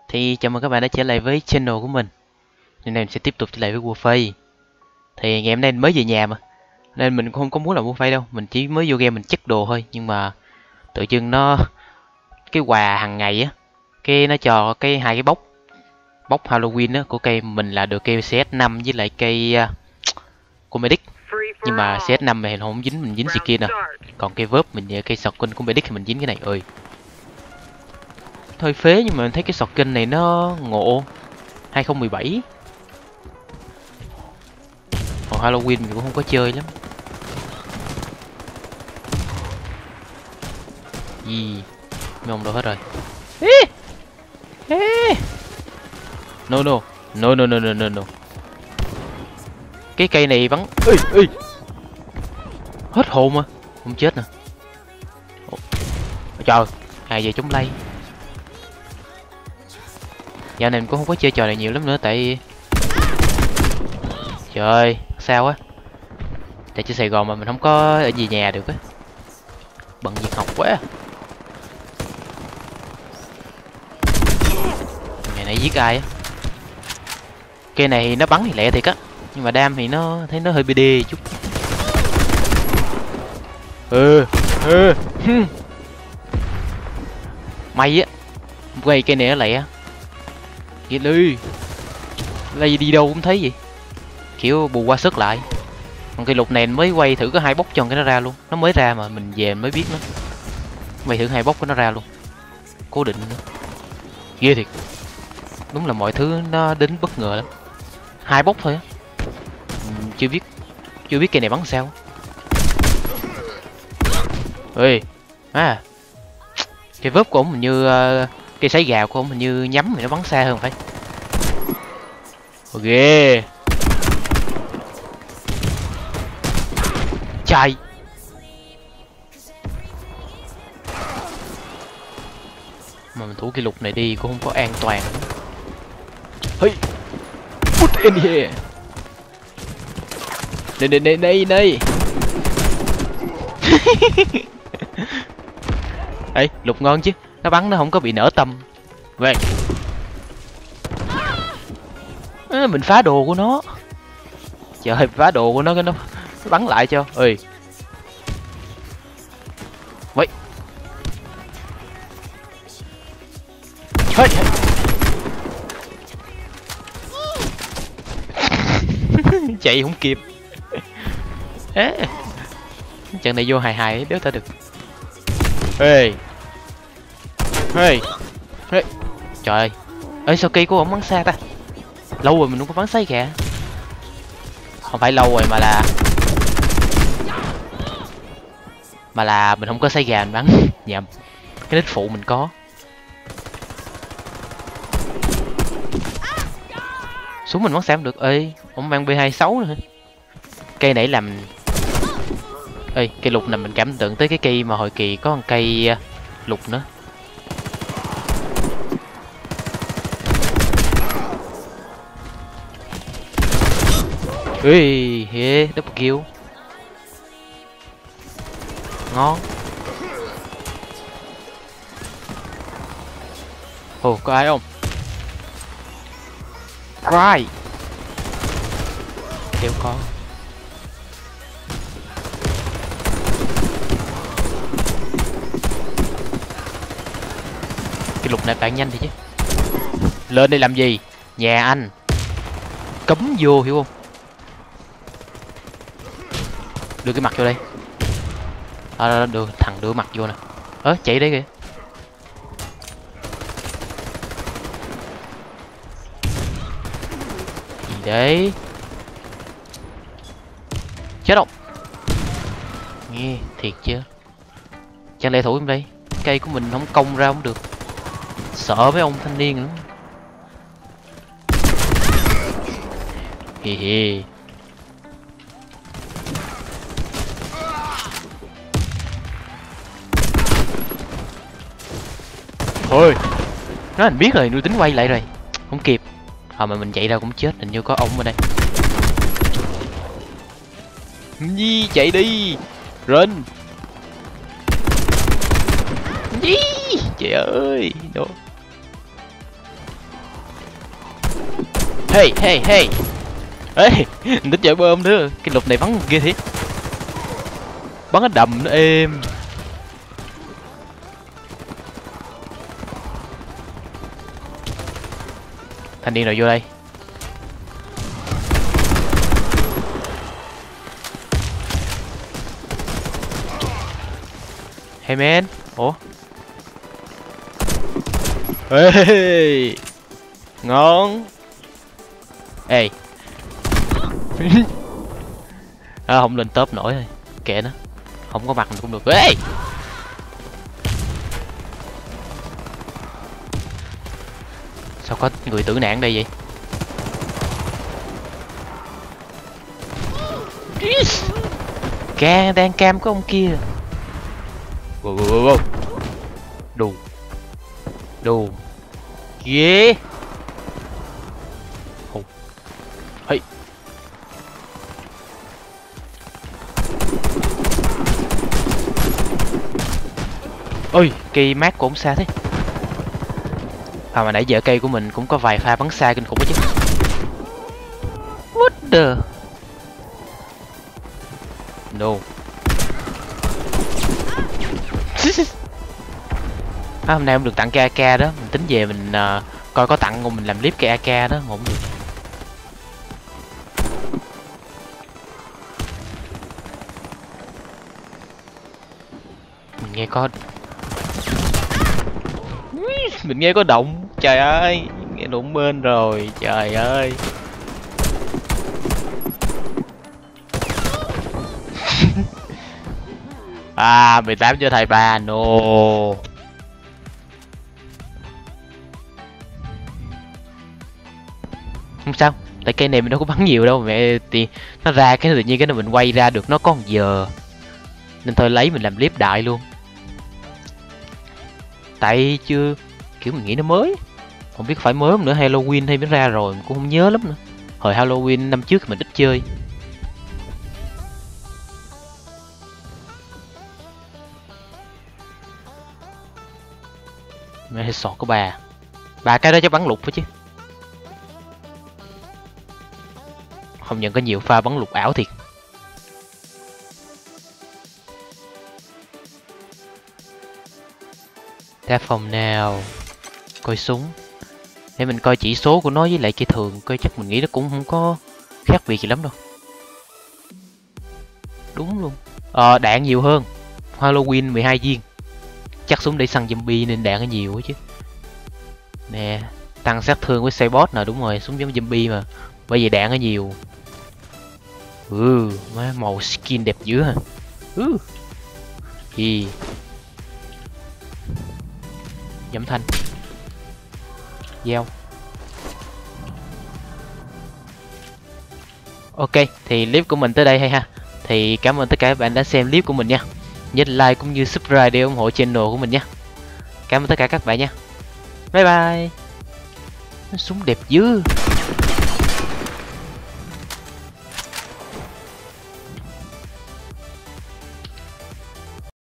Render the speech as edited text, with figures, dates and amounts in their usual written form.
Thì chào mừng các bạn đã trở lại với channel của mình. Hôm nay mình sẽ tiếp tục trở lại với Warface. Thì ngày hôm nay mình mới về nhà mà, nên mình cũng không có muốn làm Warface đâu. Mình chỉ mới vô game mình check đồ thôi. Nhưng mà tự dưng nó cái quà hàng ngày á, cái nó cho hai cái bốc Halloween á của cây mình là được cây CS5 với lại cây của Medic. Nhưng mà CS5 này không dính, mình dính skin nè. Còn cây vớp mình cây shotgun của Medic thì mình dính cái này ơi. Hơi phế nhưng mà mình thấy cái shotgun này nó ngộ 2017. Còn Halloween mình cũng không có chơi lắm. Gì mấy ông đâu hết rồi. No no no no no no no no. Cái cây này bắn ê. Hết hồn mà không chết nè. Trời, hai giờ chống lay. Dạo này mình cũng không có chơi trò này nhiều lắm nữa tại trời sao á, tại trên Sài Gòn mà mình không có ở gì nhà được á, bận việc học quá. Ngày nãy giết ai á? Cây này nó bắn thì lẹ thiệt á, nhưng mà đam thì nó thấy nó hơi BD chút. May á, quay cây này nó lẹ. Vậy đi, đây đi đâu cũng thấy vậy, kiểu bù qua sức lại. Còn cây lục này mới quay thử có 2 bốc cho cái nó ra luôn, nó mới ra mà mình về mới biết nó. Quay thử 2 bốc của nó ra luôn, cố định nữa, ghê thiệt. Đúng là mọi thứ nó đến bất ngờ lắm. 2 bốc thôi á, chưa biết cây này bắn sao. Ê, cái vớp của ông hình như cây sấy gào của ông hình như nhắm thì nó bắn xa hơn phải. Ok. Chạy. Mà mình thủ cái lục này đi cũng không có an toàn. Hey, put in here. Đây. Ê, lục ngon chứ, nó bắn nó không có bị nở tâm. Vậy mình phá đồ của nó. Trời, phá đồ của nó cái nó bắn lại cho. Ơi. Vậy. Chạy không kịp. Trận này vô hài đéo ta được. Ê. Trời ơi. Ê, sao cây của ông bắn xa ta? Lâu rồi mình không có bắn xây kìa. Không phải lâu rồi mà là mình không có xây gà mình bắn nhầm. Cái đích phụ mình có. Súng mình bắn sao không được. Ê, ông mang B26 nữa. Cây nãy làm. Ê, cây lục này mình cảm tưởng tới cái cây mà hồi kỳ có một cây lục nữa. Ê, double kill. Ngon. Ồ, có ai không? Cry. Kêu con. Cái lục này bạn nhanh thì chứ. Lên đây làm gì? Nhà anh. Cấm vô hiểu không? Đưa cái mặt vô đây. Đưa thằng đưa mặt vô nè. Chạy đấy kìa. Gì đấy? Chết không? Nghe thiệt chưa? Chẳng lẽ thủ em đây? Cây của mình không công ra không được. Sợ mấy ông thanh niên nữa. Hi. Thôi, nó anh biết rồi, nuôi tính quay lại rồi, không kịp. Mà mình chạy ra cũng chết, hình như có ông ở đây. Nhi chạy đi, run. Nhi, trời ơi, đồ. Hey hey hey. Ê, đích chơi bơm nữa. Cái lục này bắn ghê thiệt. Bắn ở đầm nó êm. Thanh niên nào vô đây? Hey man. Ủa? Hey. Ngon. Ê. Không lên top nổi thôi. Kệ nó. Không có mặt mình cũng được. Ê. Sao có người tử nạn đây vậy? Đang cam có ông kia. Wow. Đù. Đù. Ghê. Hey. Ôi, cây mát của ông xa thế. Mà nãy giờ cây của mình cũng có vài pha bắn xa kinh khủng đó chứ. What the. No. Hôm nay ông được tặng cái AK đó, mình tính về mình coi có tặng không mình làm clip cái AK đó, không được. Mình nghe có động, trời ơi, nghe đụng bên rồi, trời ơi. À, 18 cho thầy ba, no. Không sao, tại cây này mình đâu có bắn nhiều đâu mẹ, thì nó ra cái tự nhiên cái này mình quay ra được nó có 1 giờ. Nên thôi lấy mình làm clip đại luôn. Tại chưa kiểu mình nghĩ nó mới, không biết phải mới không nữa, Halloween hay mới ra rồi mình cũng không nhớ lắm nữa. Hồi Halloween năm trước mình ít chơi. Mẹ hay sọt của bà cái đó chắc bắn lục phải chứ. Không nhận có nhiều pha bắn lục ảo thiệt. Ra phòng nào coi súng để mình coi chỉ số của nó với lại cây thường, coi chắc mình nghĩ nó cũng không có khác biệt gì lắm đâu. Đúng luôn. Đạn nhiều hơn. Halloween 12 viên. Chắc súng để săn zombie nên đạn nó nhiều quá chứ. Nè, tăng sát thương với xe boss nè, đúng rồi, súng giống zombie mà. Bởi vì đạn nó nhiều. Má màu skin đẹp dữ hả? Gì? Giảm thanh. Gieo. Ok, thì clip của mình tới đây hay ha. Thì cảm ơn tất cả các bạn đã xem clip của mình nha. Nhớ like cũng như subscribe để ủng hộ channel của mình nha. Cảm ơn tất cả các bạn nha. Bye bye. Súng đẹp dữ.